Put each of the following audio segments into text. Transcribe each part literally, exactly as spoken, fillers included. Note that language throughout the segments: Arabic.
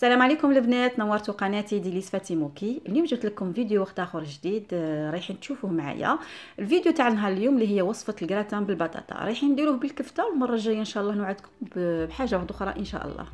السلام عليكم البنات، نورتوا قناتي ديليس فاتيموكي. اليوم جبت لكم فيديو وقت اخر جديد آه، رايحين تشوفوه معايا. الفيديو تاع نهار اليوم اللي هي وصفه الجراتان بالبطاطا، رايحين نديروه بالكفته، والمره الجايه ان شاء الله نوعدكم بحاجه واحده اخرى ان شاء الله.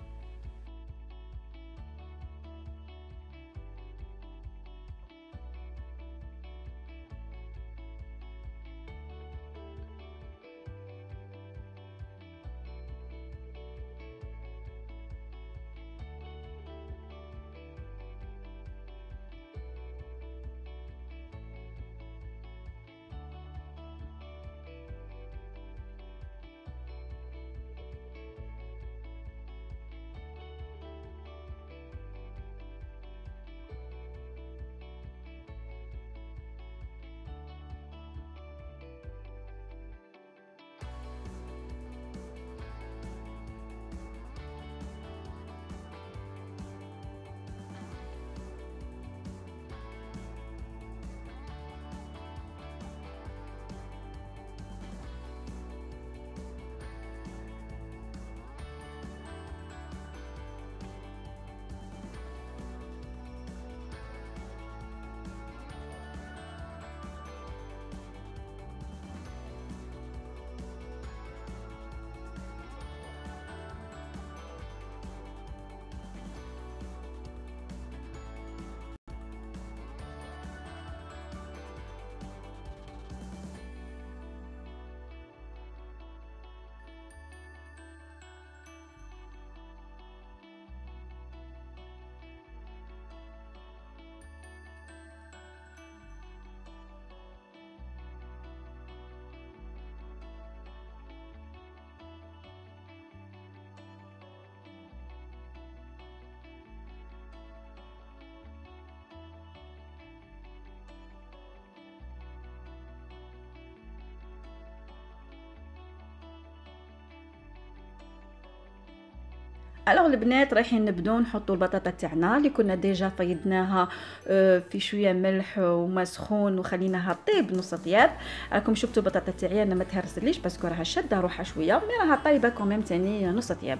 الوغ البنات رايحين نبداو نحطوا البطاطا تاعنا اللي كنا ديجا فيضناها في شويه ملح وماء سخون وخليناها طيب نص طياب. راكم شفتوا البطاطا تاعي انا ما تهرسليش باسكو راها شاده روحها شويه، مي راها طايبه كوميم تاني نص طياب.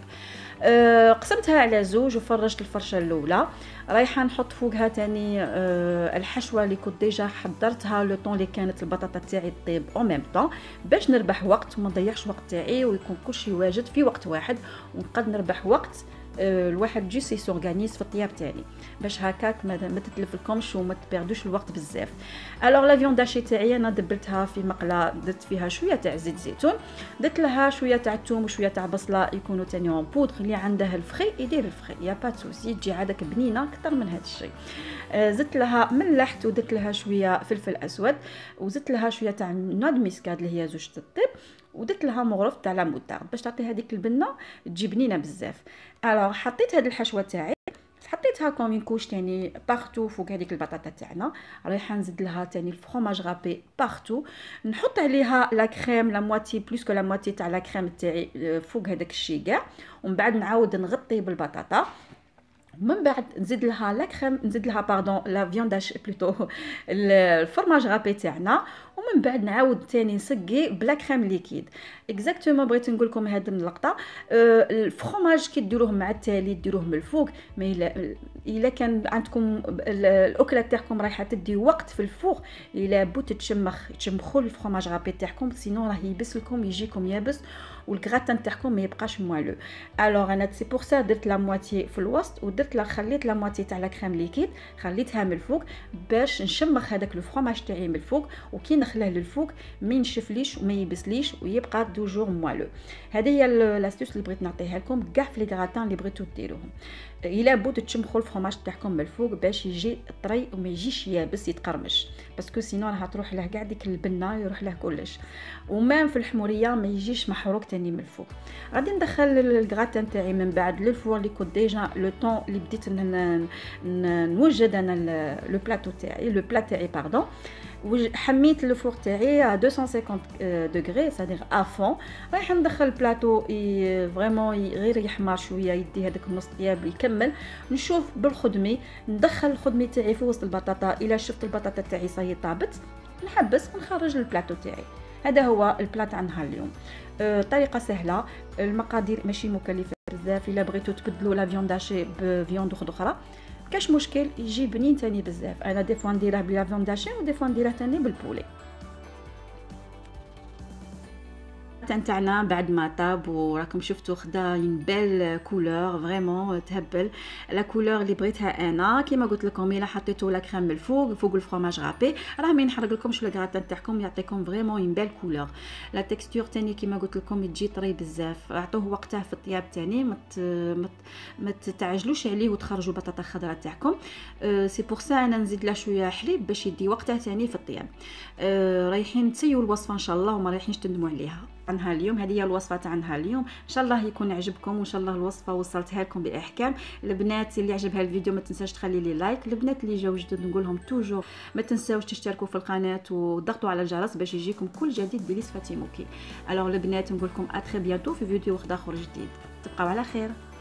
أه قسمتها على زوج وفرشت الفرشه الاولى. رايحه نحط فوقها تاني أه الحشوه اللي كنت ديجا حضرتها لو طون اللي كانت البطاطا تاعي طيب او ميم طون، باش نربح وقت وما نضيعش وقت تاعي ويكون كلشي واجد في وقت واحد، ونقد نربح وقت أه الواحد جي سي سورغانيز في الطياب تاعي، باش هكاك ما, ما تتلفلكمش وما تبردوش الوقت بزاف. الوغ لا فيون داشي تاعي انا دبلتها في مقله، درت فيها شويه تاع زيت زيتون، درت لها شويه تاع الثوم وشويه تاع بصله يكونوا تاني اون بودر، اللي عنده الفخي يدير الفخي يا با سوسي، تجي عادك بنينه اكثر من هذا الشيء. آه زدت لها ملحت ودرت لها شويه فلفل اسود، وزدت لها شويه تاع نود ميسكاد اللي هي زوجة الطيب، ودرت لها مغرف تاع لا موتارد باش تعطي هذيك البنه تجي بنينه بزاف. الوغ حطيت هذه الحشوه تاعي، حطيتها كوم كوش تاني بارتو فوق هذيك البطاطا تاعنا. رايحه نزيد لها تاني الفرomاج غابي بارتو، نحط عليها لا كريم لا مواتي بلوس كو لا مواتي تاع لا كريم تاعي فوق هذاك الشيء كاع، ومن بعد نعاود نغطي بالبطاطا. من بعد نزيد لها لا كريم، نزيد لها باردون لا فيونداش بلوتو الفرماج غابي تاعنا، ومن بعد نعاود تاني نسقي بلا كريم ليكيد. اكزاكتومون بغيت نقول لكم هذه اللقطه. أه الفرماج كي ديروه مع التالي ديروه من الفوق، ما الا الا كان عندكم الاكله تاعكم رايحه تدي وقت في الفوق، الا بوت تشمخ تشمخوا الفرماج غابي تاعكم، سينو راه يبس لكم يجيكم يابس والكراتان تاعكم ما يبقاش موالو. الوغ انا سي بور سا درت لا مواتي في الوسط، ودرت لا خليت لا مواتي تاع لا كريم ليكيد خليتها من الفوق باش نشمخ هذاك الفرماج تاعي من الفوق، وكي نخليه للفوق ما ينشفليش وما يبسليش ويبقى توجور موالو. هذه هي لاستوس اللي بغيت نعطيها لكم كاع في لي كراتان اللي بغيتو ديروهم. الا بوت تشمخوا الفرماج تاعكم من الفوق باش يجي طري وما يجيش يابس يتقرمش، باسكو سينو راح تروح له كاع ديك البنه يروح له كلش، ومام في الحموريه ما يجيش محروق تاني من الفوق. غادي ندخل الكراتان تاعي من بعد للفور اللي كنت ديجا لو طون اللي بديت نوجد انا لو بلاطو تاعي لو بلا تاعي باردون. حميت الفور تاعي à deux cent cinquante degrés c'est-à-dire à fond. رايح ندخل البلاطو فريمون غير يحمر شويه، يدي هذاك النص طياب يكمل. نشوف بالخدمي ندخل الخدمي تاعي في وسط البطاطا، الا شفت البطاطا تاعي صاي طابت نحبس ونخرج البلاطو تاعي. هذا هو البلا تاع نهار اليوم. أه طريقه سهله، المقادير ماشي مكلفه بزاف. الا بغيتو تبدلوا لا فيوند داشي بفيوند اخرى كاش مشكل، يجي بنين تاني بزاف. انا دي فوا نديره بلا فيوند داشي ودي فوا نديره تاني بالبولي تاعنا. بعد ما طاب وراكم شفتوا خدا ين بال كولور فريمون تهبل. لا كولور اللي بغيتها انا كيما قلت لكم، الا حطيتوا لا كريم من الفوق فوق الفرomاج غابي راه ما ينحرق لكمش الكراتان تاعكم، يعطيكم فريمون ين بال كولور. لا تكستور تاني كيما قلت لكم تجي طري بزاف. اعطوه وقته في الطياب تاني، ما ما تتعجلوش عليه وتخرجوا البطاطا الخضراء تاعكم. أه سي بور سا انا نزيد له شويه حليب باش يدي وقته تاني في الطياب. أه رايحين تسيو الوصفه ان شاء الله وما رايحينش تندموا عليها. عنها اليوم هذه هي الوصفه تاعنا اليوم، ان شاء الله يكون عجبكم وان شاء الله الوصفه وصلتها لكم باحكام. البنات اللي عجبها الفيديو ما تنساش تخلي لي لايك. البنات اللي جاو جدد نقول لهم توجور ما تنساوش تشتركوا في القناه وتضغطوا على الجرس باش يجيكم كل جديد بليس فاتيموكي. الوغ البنات نقول لكم ا تري بيانتو في فيديو واحد اخر جديد. تبقاو على خير.